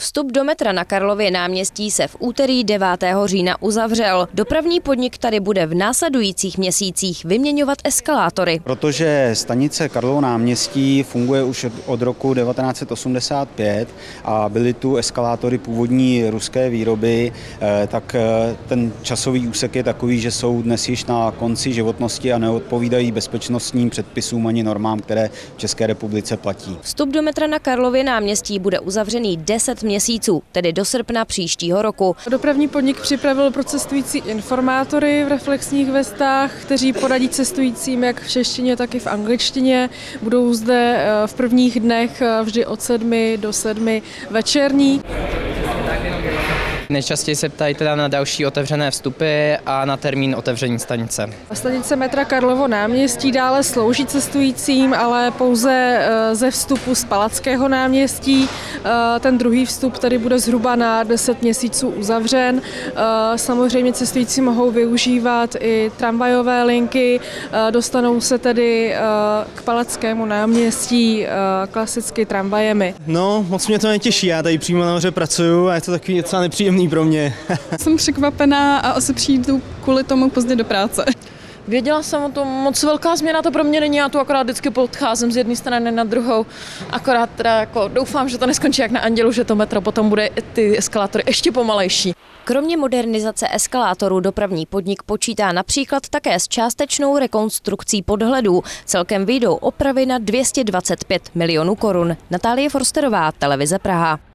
Vstup do metra na Karlově náměstí se v úterý 9. října uzavřel. Dopravní podnik tady bude v následujících měsících vyměňovat eskalátory. Protože stanice Karlovo náměstí funguje už od roku 1985 a byly tu eskalátory původní ruské výroby, tak ten časový úsek je takový, že jsou dnes již na konci životnosti a neodpovídají bezpečnostním předpisům ani normám, které v České republice platí. Vstup do metra na Karlově náměstí bude uzavřený 10 měsíců, tedy do srpna příštího roku. Dopravní podnik připravil pro cestující informátory v reflexních vestách, kteří poradí cestujícím jak v češtině, tak i v angličtině. Budou zde v prvních dnech vždy od 7 do 7 večerní. Nejčastěji se ptají teda na další otevřené vstupy a na termín otevření stanice. Stanice metra Karlovo náměstí dále slouží cestujícím, ale pouze ze vstupu z Palackého náměstí. Ten druhý vstup tady bude zhruba na 10 měsíců uzavřen. Samozřejmě cestující mohou využívat i tramvajové linky, dostanou se tedy k Palackému náměstí klasicky tramvajemi. No, moc mě to netěší, já tady přímo nahoře pracuju a je to takový docela nepříjemný pro mě. Jsem překvapená a asi přijdu kvůli tomu pozdě do práce. Věděla jsem o tom, moc velká změna to pro mě není, já tu akorát vždycky podcházím z jedné strany na druhou, akorát teda jako doufám, že to neskončí jak na Andělu, že to metro potom bude ty eskalátory ještě pomalejší. Kromě modernizace eskalátorů dopravní podnik počítá například také s částečnou rekonstrukcí podhledů. Celkem vyjdou opravy na 225 milionů korun. Natálie Forsterová, Televize Praha.